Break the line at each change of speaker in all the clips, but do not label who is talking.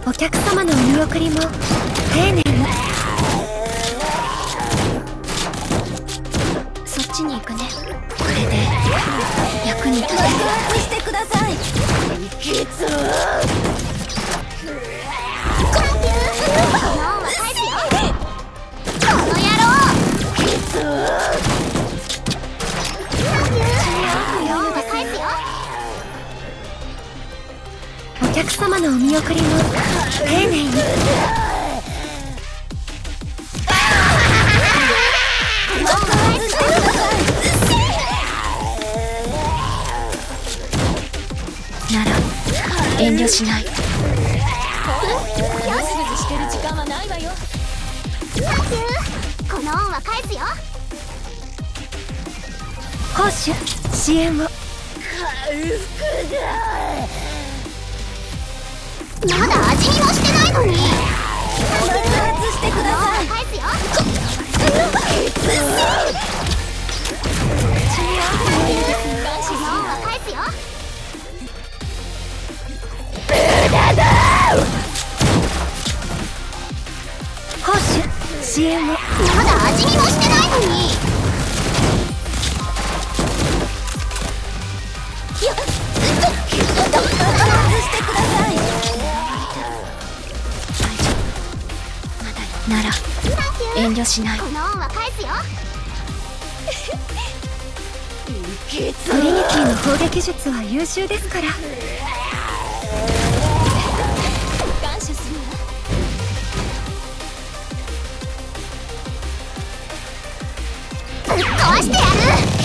お客様のお見送りも丁寧に。そっちに行くね。これで役に立つ。
爆発してください。
お客様のお見送りも丁寧に。なら遠慮しない。
ギスギスしてる時間はないわよ。
この恩は返すよ。
報酬支援を。
まだ味見もしてないのに。
爆発してください。
返すよ。
報酬支援を。
まだ味見もしてないのに。
爆発してください。
なら遠慮しない。
この恩は返すよ。
トリニティの砲撃術は優秀ですから。
感謝するわ。
ぶっ壊してやる。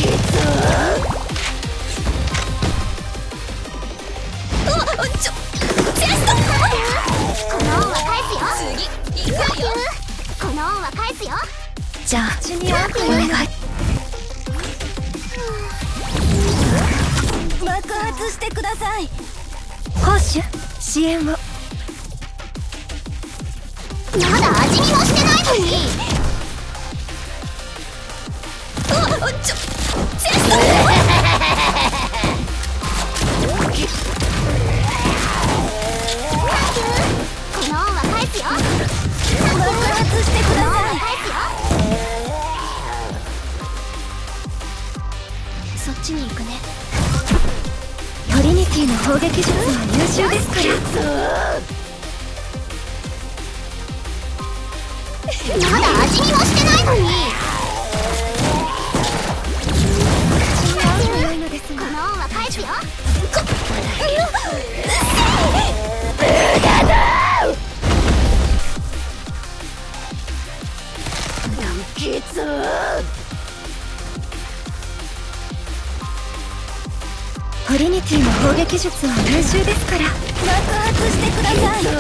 この恩は返すよ。
次行くよ。
この恩は返すよ。
じゃあお願い。
爆発してください。
報酬支援を。
まだ味見もしてないのに。この恩は返すよ。
爆発してください。
返すよ。
そっちに行くね。トリニティの砲撃術は優秀ですから。
まだ味見もしてないのに。
強いのですが。
この恩は返すよ。
トリニティの砲撃術は優秀ですから。
爆発してください。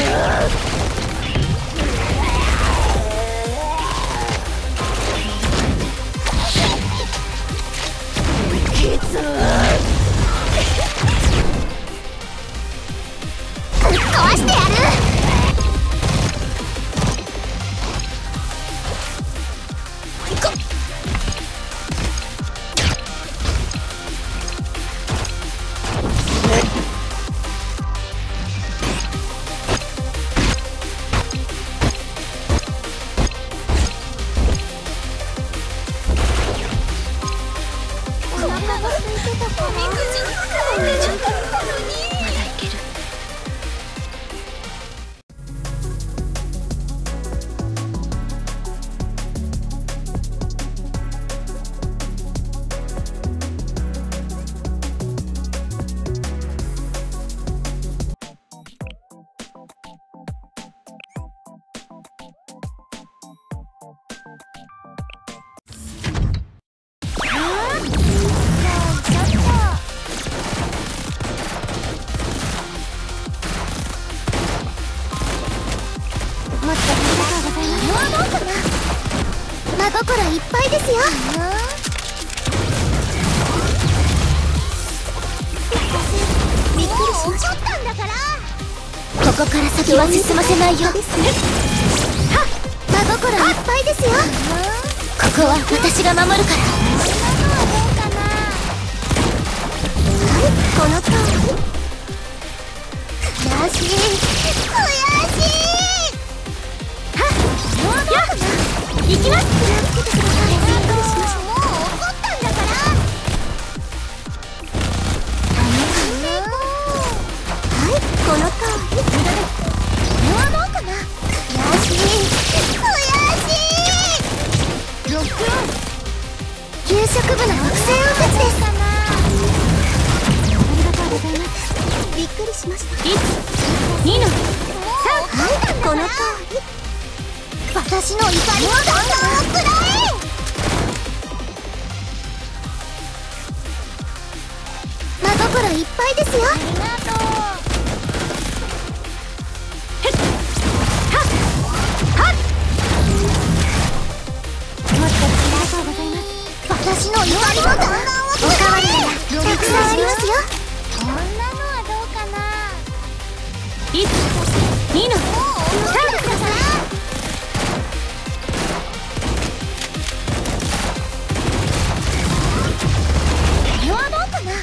ぶっ壊してやる。お腹が空いてたから。
おみくじに使えてなかったのに。
まだいける。
真心いっぱいですよ。びっくりしました。ったんだから。
ここから先は進ませないよ。
真心いっぱいですよ。
ここは私が守るから。
この顔。悔しい。悔しい。
このとおり。これはどうかな。悔しい。ロックオン。給食部の木星応接です。ありがとうございます。びっくりしました。1、2の3。はい、このとおり。私の怒りの弾丸をくらえ。真心いっぱいですよ。ありがとう。私の怒りの弾丸をおかわりならたくさんありますよ。こんなのはどうかな。1、2の3。これはどうかな。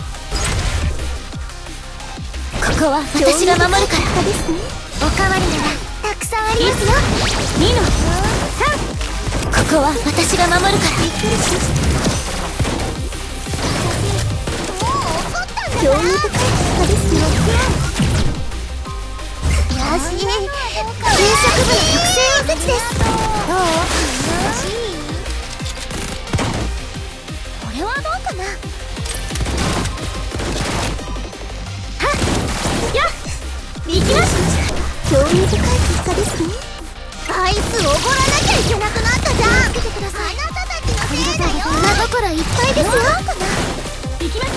ここは私が守るから。おかわりならたくさんありますよ。2の3。ここは私が守るから。びっくりしました。もう怒ったんだな。興味深い結果ですよ。よし、給食部の特製おせちです。どう？これはどうかな。はっやっ行きました。興味深い結果ですね。アイスおごらなきゃいけなくなったじゃん。助けてください。あなたたちのせいだよ。真心いっぱいですよ。行きます。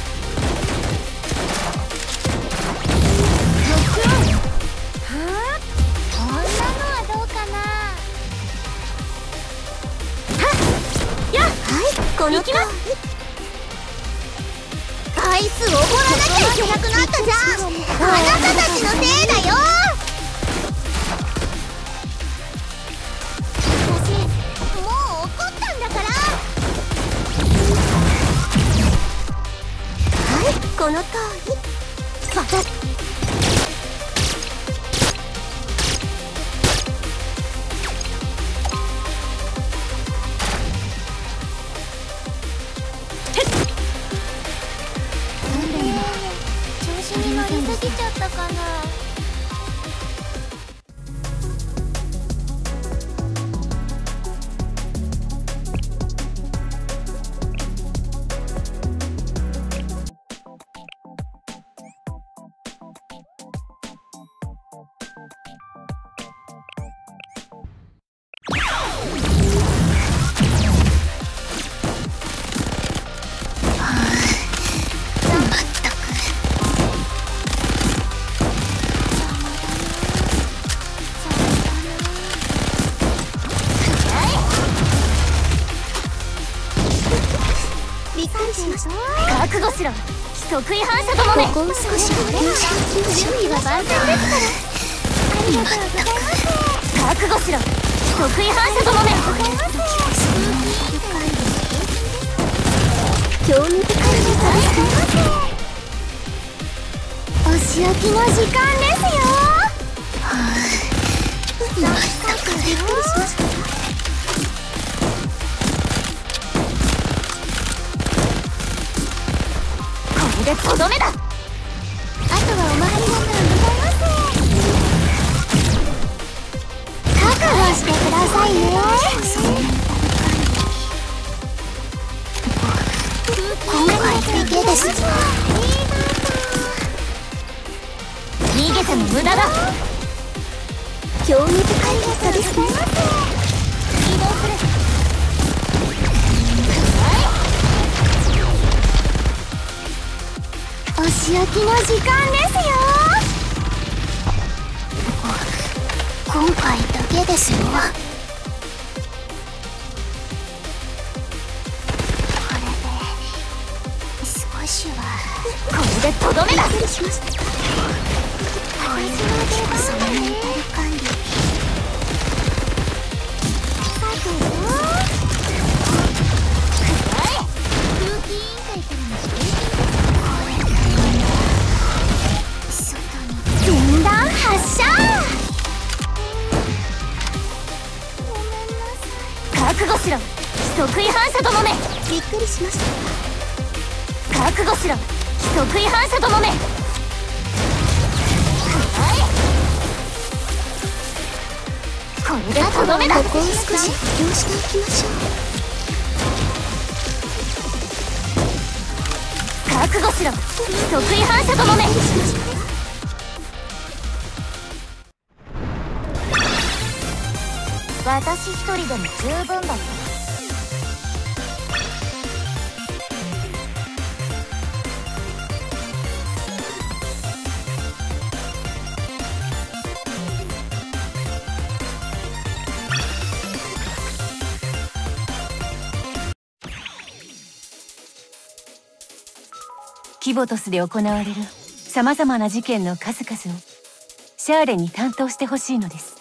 ロックオン。はあ、こんなのはどうかな。はっやっはいこの行きます。アイスおごらなきゃいけなくなったじゃん。あなたたちのせいだよ。このとおり。私調子に乗りすぎちゃったかな。覚悟しろ。得意反射ともめ。ここ少し準備は万全ですから。ありがとうございます。覚悟しろ。得意反射ともめ。興味深いですね。お仕置きの時間ですよ。まったくびっくりしました。でとどめだ。あとはお参りだからございます。覚悟してくださいね。今回だけです。逃げても無駄だ。興味深い方ですね。移動する。お仕置きの時間ですよ。今回だけですよ。これで少しはこれでとどめだ。失礼しました。こういう時こそメンタル管理。さてよ。空気委員会からの指摘。前段発射。ごめんなさい。覚悟しろ。得意反射ともめ。びっくりしました。覚悟しろ。得意反射ともめ。 どめだ。
ここを少し補強しておきましょう。
覚悟しろ、得意反射とどめ。私一人でも十分だった。
キボトスで行われる様々な事件の数々をシャーレに担当してほしいのです。